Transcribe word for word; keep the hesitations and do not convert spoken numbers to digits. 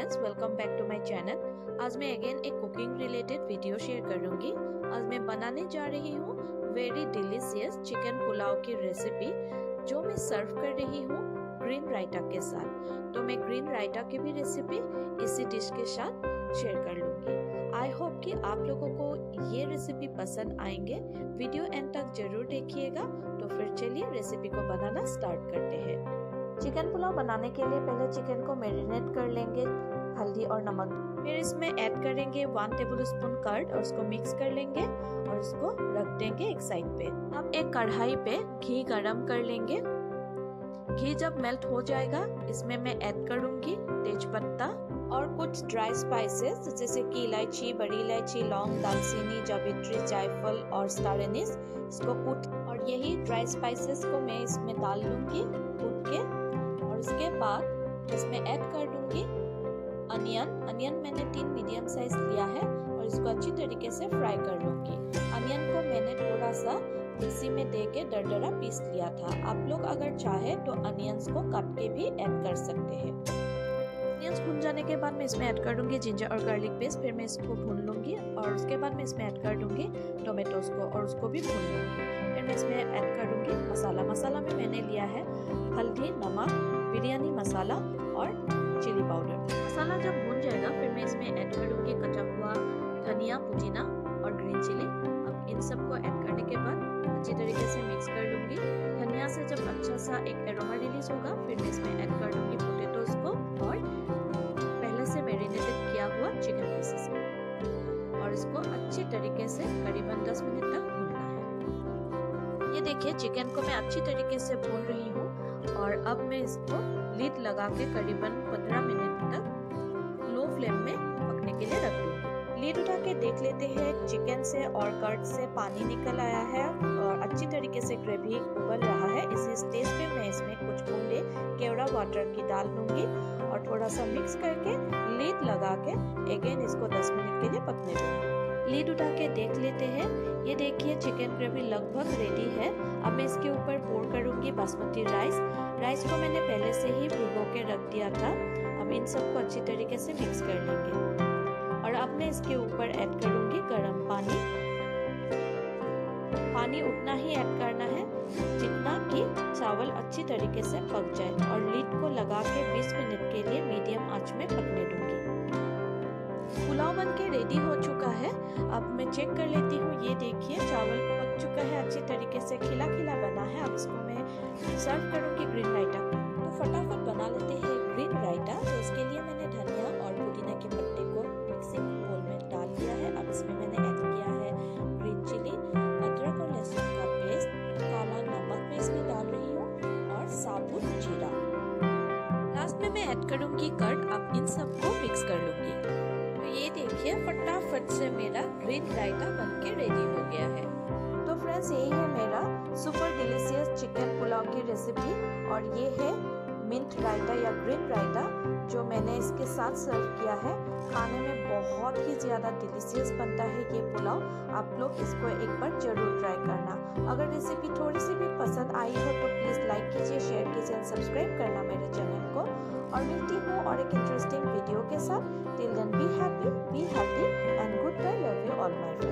Friends, welcome back to my channel. आज मैं again एक कुकिंग रिलेटेड वीडियो शेयर करूंगी। आज मैं बनाने जा रही हूँ वेरी डिलीशियस चिकन पुलाव की रेसिपी, जो मैं सर्व कर रही हूँ ग्रीन रायता के साथ। तो मैं ग्रीन रायता की भी रेसिपी इसी डिश के साथ शेयर कर लूंगी। आई होप कि आप लोगों को ये रेसिपी पसंद आएंगे। वीडियो एंड तक जरूर देखिएगा। तो फिर चलिए रेसिपी को बनाना स्टार्ट करते हैं। चिकन पुलाव बनाने के लिए पहले चिकन को मैरिनेट कर लेंगे हल्दी और नमक। फिर इसमें ऐड करेंगे वन टेबल स्पून कर्ड और उसको मिक्स कर लेंगे और उसको रख देंगे एक साइड पे। अब एक कढ़ाई पे घी गरम कर लेंगे। घी जब मेल्ट हो जाएगा, इसमें मैं ऐड करूंगी तेज पत्ता और कुछ ड्राई स्पाइसेस जैसे कि इलायची, बड़ी इलायची, लौंग, दालचीनी, जावित्री, जायफल और स्टार एनिस। इसको कूट और यही ड्राई स्पाइसेस को मैं इसमें डाल लूंगी कूट के। और उसके बाद इसमें ऐड कर दूंगी अनियन। अनियन मैंने तीन मीडियम साइज लिया है और इसको अच्छी तरीके से फ्राई कर लूंगी। अनियन को मैंने थोड़ा सा मिक्सी में दे के दरदरा पीस लिया था। आप लोग अगर चाहे तो अनियंस को काट के भी ऐड कर सकते हैं। अनियंस भून जाने के बाद मैं इसमें ऐड कर दूंगी जिंजर और गार्लिक पेस्ट। फिर मैं इसको भून लूंगी और उसके बाद मैं इसमें ऐड कर दूंगी टोमेटोज को और उसको भी भून लूंगी। फिर मैं इसमें ऐड करूंगी मसाला। मसाला में मैंने लिया है हल्दी, नमक, बिरयानी मसाला और चिली पाउडर। मसाला जब भून जाएगा, फिर मैं इसमें ऐड करूंगी कटा हुआ धनिया, पुदीना और ग्रीन चिली। अब इन सबको ऐड करने के बाद अच्छी तरीके से मिक्स कर लूंगी। धनिया से जब अच्छा सा एक एरोमा रिलीज होगा, फिर मैं इसमें ऐड कर दूंगी पोटैटोज को और पहले से मैरिनेटेड किया हुआ चिकन पीसेस को और इसको अच्छी तरीके से करीबन दस मिनट तक भूनना है। ये देखिए चिकन को मैं अच्छी तरीके से भून रही हूँ और अब मैं इसको लीड लगा के करीबन पंद्रह मिनट तक लो फ्लेम में पकने के लिए रख दूंगी। लीड उठा के देख लेते हैं चिकन से और कर्ड से पानी निकल आया है और अच्छी तरीके से ग्रेवी उबल रहा है। इसी स्टेज पे मैं इसमें कुछ बूंदे केवड़ा वाटर की डाल दूंगी और थोड़ा सा मिक्स करके लीड लगा के अगेन इसको दस मिनट के लिए पकने दूंगी। लीड उठा के देख लेते हैं। ये देखिए चिकन ग्रेवी लगभग रेडी है। अब मैं इसके ऊपर पोर करूंगी बासमती राइस। राइस को मैंने पहले से ही भिगो के रख दिया था। अब इन सबको अच्छी तरीके से मिक्स कर लेंगे और अब मैं इसके ऊपर ऐड करूंगी गर्म पानी। पानी उतना ही ऐड करना है जितना कि चावल अच्छी तरीके से पक जाए और लीड को लगा के बीस मिनट के लिए मीडियम आंच में पकने दूंगी। पुलाव बन के रेडी हो चुका है। अब मैं चेक कर लेती हूँ। ये देखिए चावल पक चुका है, अच्छी तरीके से खिला खिला बना है। अब इसको मैं सर्व करूंगी ग्रीन रायता। तो फटाफट बना लेते हैं ग्रीन रायता। तो इसके लिए मैंने धनिया और पुदीना के पत्ते को मिक्सिंग बोल में डाल दिया है। अब इसमें मैंने ऐड किया है ग्रीन चिली, अदरक और लहसुन का पेस्ट, काला नमक मैं इसमें डाल रही हूँ और साबुत जीरा। लास्ट में मैं ऐड करूंगी कर्ड। अब इन सबको मिक्स कर लूंगी। तो ये देखिए फटाफट से मेरा ग्रीन रायता बनके रेडी हो गया है। तो फ्रेंड्स, यही है मेरा सुपर डिलीशियस चिकन पुलाव की रेसिपी और ये है मिंट रायता या ग्रीन रायता जो मैंने इसके साथ सर्व किया है। खाने में बहुत ही ज़्यादा डिलीशियस बनता है ये पुलाव। आप लोग इसको एक बार जरूर ट्राई करना। अगर रेसिपी थोड़ी सी भी पसंद आई हो तो प्लीज़ लाइक कीजिए, शेयर कीजिए और सब्सक्राइब करना मेरे चैनल को। और मिलती हूँ और एक इंटरेस्टिंग वीडियो के साथ। Till then be happy, be healthy and good bye. Love you all my friends.